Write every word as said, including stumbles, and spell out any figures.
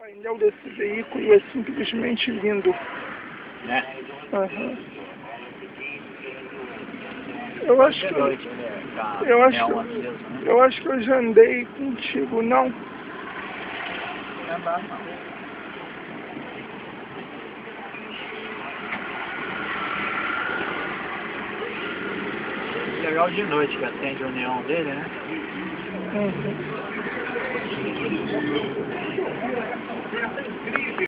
painel desse veículo é simplesmente lindo. Né? Uhum. Eu acho que eu, eu acho que eu, eu acho que eu já andei contigo, não? Não andar, não. Legal de noite que acende o neon dele, né? Uhum.